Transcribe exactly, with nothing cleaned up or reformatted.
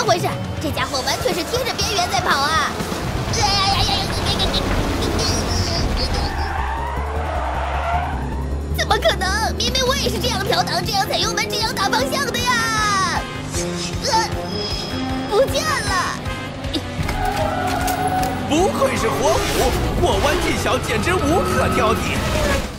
回事？这家伙完全是贴着边缘在跑啊！哎呀呀呀！怎么可能？明明我也是这样调档、这样踩油门、这样打方向的呀！呃，不见了。 不愧是火虎，过弯技巧简直无可挑剔。